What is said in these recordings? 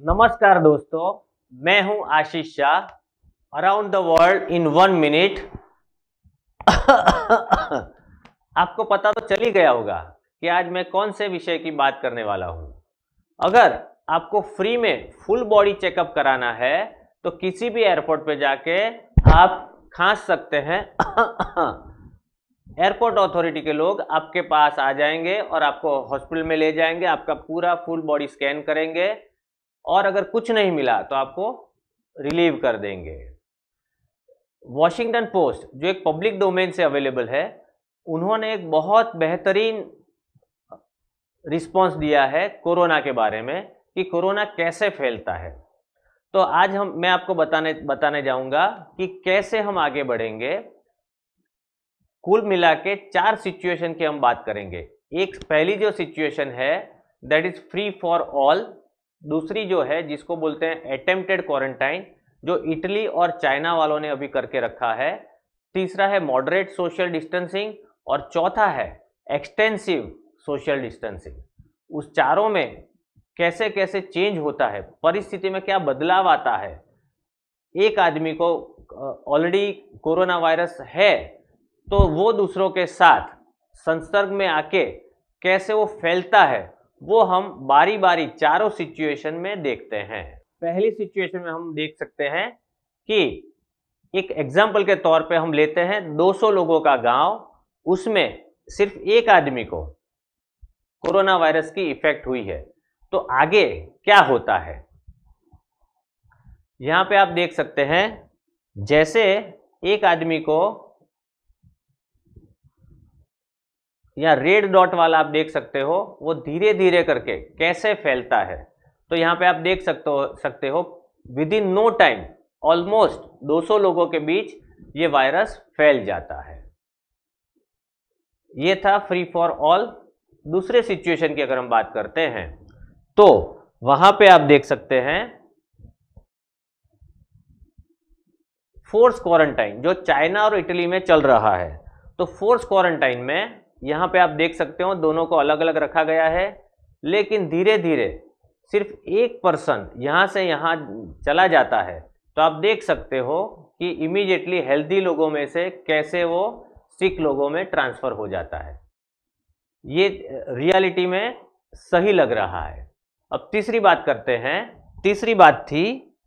नमस्कार दोस्तों, मैं हूं Ashish Shah. Around the world in 1 minute. आपको पता तो चल ही गया होगा कि आज मैं कौन से विषय की बात करने वाला हूं। अगर आपको फ्री में फुल बॉडी चेकअप कराना है तो किसी भी एयरपोर्ट पे जाके आप खांस सकते हैं। एयरपोर्ट अथॉरिटी के लोग आपके पास आ जाएंगे और आपको हॉस्पिटल में ले जाएंगे, आपका पूरा फुल बॉडी स्कैन करेंगे और अगर कुछ नहीं मिला तो आपको रिलीव कर देंगे। वॉशिंगटन पोस्ट, जो एक पब्लिक डोमेन से अवेलेबल है, उन्होंने एक बहुत बेहतरीन रिस्पांस दिया है कोरोना के बारे में कि कोरोना कैसे फैलता है। तो आज मैं आपको बताने जाऊंगा कि कैसे हम आगे बढ़ेंगे। कुल मिला के 4 सिचुएशन की हम बात करेंगे। एक पहली जो सिचुएशन है that is free for all. दूसरी जो है जिसको बोलते हैं अटेम्प्टेड क्वारंटाइन, जो इटली और चाइना वालों ने अभी करके रखा है। तीसरा है मॉडरेट सोशल डिस्टेंसिंग और चौथा है एक्सटेंसिव सोशल डिस्टेंसिंग। उस चारों में कैसे कैसे चेंज होता है, परिस्थिति में क्या बदलाव आता है। एक आदमी को ऑलरेडी कोरोना वायरस है तो वो दूसरों के साथ संसर्ग में आके कैसे वो फैलता है, वो हम बारी बारी चारों सिचुएशन में देखते हैं। पहली सिचुएशन में हम देख सकते हैं कि एक एग्जाम्पल के तौर पे हम लेते हैं 200 लोगों का गांव, उसमें सिर्फ एक आदमी को कोरोना वायरस की इफेक्ट हुई है। तो आगे क्या होता है, यहां पे आप देख सकते हैं। जैसे एक आदमी को, या रेड डॉट वाला आप देख सकते हो, वो धीरे धीरे करके कैसे फैलता है। तो यहाँ पे आप देख सकते हो within no time almost 200 लोगों के बीच ये वायरस फैल जाता है। ये था फ्री फॉर ऑल। दूसरे सिचुएशन की अगर हम बात करते हैं तो वहां पे आप देख सकते हैं फोर्स क्वारंटाइन, जो चाइना और इटली में चल रहा है। तो फोर्स क्वारंटाइन में यहां पे आप देख सकते हो दोनों को अलग अलग रखा गया है, लेकिन धीरे धीरे सिर्फ एक पर्सन यहां से यहां चला जाता है। तो आप देख सकते हो कि इमीडिएटली हेल्दी लोगों में से कैसे वो सिक लोगों में ट्रांसफर हो जाता है। ये रियलिटी में सही लग रहा है। अब तीसरी बात करते हैं। तीसरी बात थी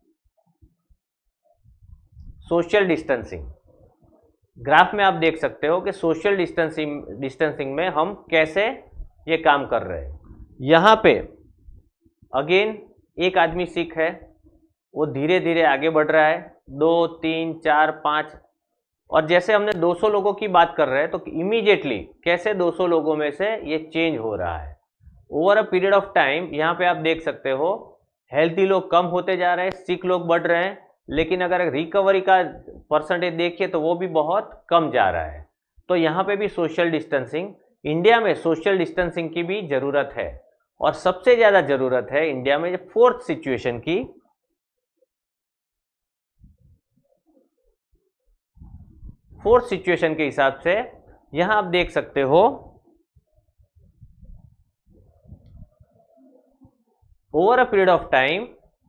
सोशल डिस्टेंसिंग। ग्राफ में आप देख सकते हो कि सोशल डिस्टेंसिंग में हम कैसे ये काम कर रहे हैं। यहाँ पे अगेन एक आदमी सिक है, वो धीरे धीरे आगे बढ़ रहा है, 2 3 4 5, और जैसे हमने 200 लोगों की बात कर रहे हैं तो इमीडिएटली कैसे 200 लोगों में से ये चेंज हो रहा है over a period of time. यहाँ पे आप देख सकते हो हेल्थी लोग कम होते जा रहे हैं, सिक लोग बढ़ रहे हैं, लेकिन अगर रिकवरी का परसेंटेज देखिए तो वो भी बहुत कम जा रहा है। तो यहाँ पे भी सोशल डिस्टेंसिंग, इंडिया में सोशल डिस्टेंसिंग की भी ज़रूरत है, और सबसे ज़्यादा ज़रूरत है इंडिया में फोर्थ सिचुएशन की। फोर्थ सिचुएशन के हिसाब से यहाँ आप देख सकते हो over a period of time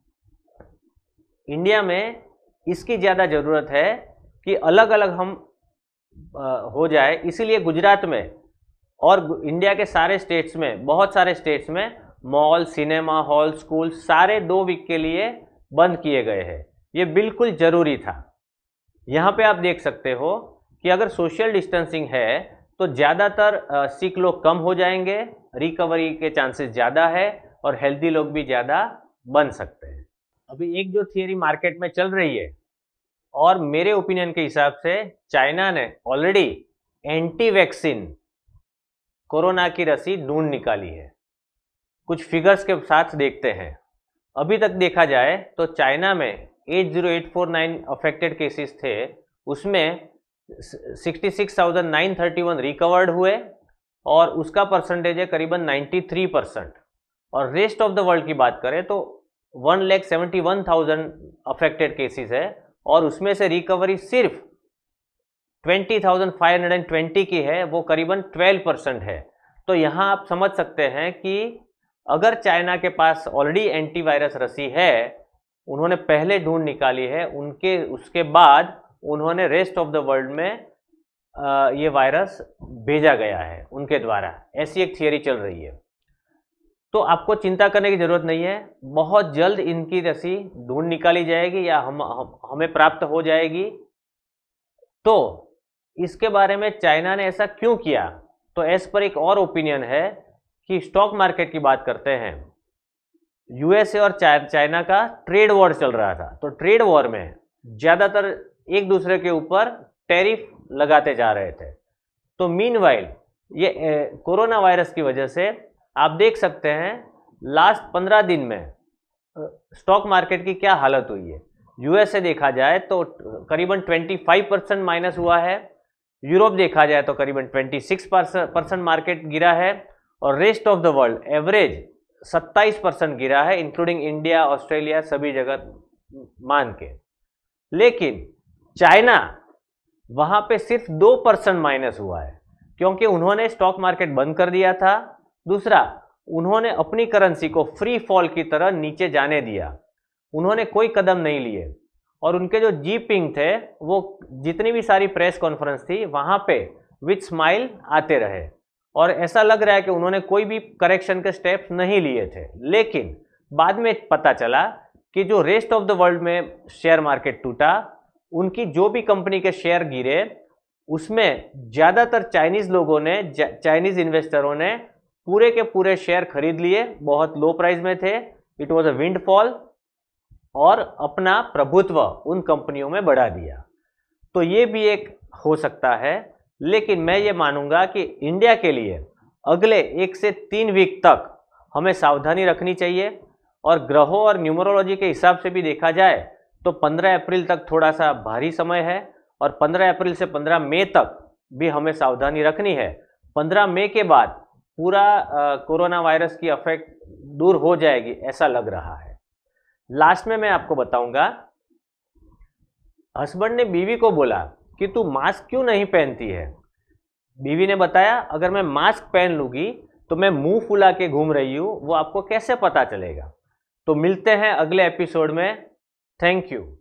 India में इसकी ज़्यादा ज़रूरत है कि अलग अलग हम हो जाए। इसीलिए गुजरात में और इंडिया के सारे स्टेट्स में, बहुत सारे स्टेट्स में मॉल, सिनेमा हॉल, स्कूल सारे 2 वीक के लिए बंद किए गए हैं। ये बिल्कुल ज़रूरी था। यहाँ पे आप देख सकते हो कि अगर सोशल डिस्टेंसिंग है तो ज़्यादातर सिक लोग कम हो जाएंगे, रिकवरी के चांसेस ज़्यादा है, और हेल्दी लोग भी ज़्यादा बन सकते हैं। अभी एक जो थियरी मार्केट में चल रही है, और मेरे ओपिनियन के हिसाब से चाइना ने ऑलरेडी एंटी वैक्सीन कोरोना की रसी ढूंढ निकाली है। कुछ फिगर्स के साथ देखते हैं। अभी तक देखा जाए तो चाइना में 80849 अफेक्टेड केसेस थे, उसमें 66,931 रिकवर्ड हुए, और उसका परसेंटेज है करीबन 93%। और रेस्ट ऑफ द वर्ल्ड की बात करें तो 1,71,000 अफेक्टेड केसेस है, और उसमें से रिकवरी सिर्फ 20,520 की है, वो करीबन 12% है। तो यहाँ आप समझ सकते हैं कि अगर चाइना के पास ऑलरेडी एंटीवायरस रसी है, उन्होंने पहले ढूंढ निकाली है, उसके बाद उन्होंने रेस्ट ऑफ द वर्ल्ड में ये वायरस भेजा गया है उनके द्वारा, ऐसी एक थियरी चल रही है। तो आपको चिंता करने की जरूरत नहीं है, बहुत जल्द इनकी रसी ढूंढ निकाली जाएगी या हमें प्राप्त हो जाएगी। तो इसके बारे में चाइना ने ऐसा क्यों किया, तो एज पर एक और ओपिनियन है कि स्टॉक मार्केट की बात करते हैं, यूएसए और चाइना का ट्रेड वॉर चल रहा था। तो ट्रेड वॉर में ज़्यादातर एक दूसरे के ऊपर टैरिफ लगाते जा रहे थे। तो मीनवाइल ये कोरोना वायरस की वजह से आप देख सकते हैं लास्ट 15 दिन में स्टॉक मार्केट की क्या हालत हुई है। यूएसए देखा जाए तो करीबन 25% माइनस हुआ है, यूरोप देखा जाए तो करीबन 26% मार्केट गिरा है, और rest of the world average 27% गिरा है, इंक्लूडिंग इंडिया, ऑस्ट्रेलिया, सभी जगह मान के। लेकिन चाइना वहां पे सिर्फ 2% माइनस हुआ है, क्योंकि उन्होंने स्टॉक मार्केट बंद कर दिया था। दूसरा, उन्होंने अपनी करेंसी को फ्री फॉल की तरह नीचे जाने दिया, उन्होंने कोई कदम नहीं लिए। और उनके जो जीपिंग थे, वो जितनी भी सारी प्रेस कॉन्फ्रेंस थी वहां पे विथ स्माइल आते रहे, और ऐसा लग रहा है कि उन्होंने कोई भी करेक्शन के स्टेप्स नहीं लिए थे। लेकिन बाद में पता चला कि जो रेस्ट ऑफ द वर्ल्ड में शेयर मार्केट टूटा, उनकी जो भी कंपनी के शेयर गिरे, उसमें ज़्यादातर चाइनीज़ लोगों ने, चाइनीज़ इन्वेस्टरों ने पूरे के पूरे शेयर खरीद लिए, बहुत लो प्राइस में थे, इट वॉज अ विंडफॉल, और अपना प्रभुत्व उन कंपनियों में बढ़ा दिया। तो ये भी एक हो सकता है। लेकिन मैं ये मानूंगा कि इंडिया के लिए अगले 1 से 3 वीक तक हमें सावधानी रखनी चाहिए, और ग्रहों और न्यूमरोलॉजी के हिसाब से भी देखा जाए तो 15 अप्रैल तक थोड़ा सा भारी समय है, और 15 अप्रैल से 15 मई तक भी हमें सावधानी रखनी है। 15 मई के बाद पूरा कोरोना वायरस की अफेक्ट दूर हो जाएगी, ऐसा लग रहा है। लास्ट में मैं आपको बताऊंगा, हस्बैंड ने बीवी को बोला कि तू मास्क क्यों नहीं पहनती है। बीवी ने बताया, अगर मैं मास्क पहन लूंगी तो मैं मुंह फुला के घूम रही हूं, वो आपको कैसे पता चलेगा। तो मिलते हैं अगले एपिसोड में। Thank you.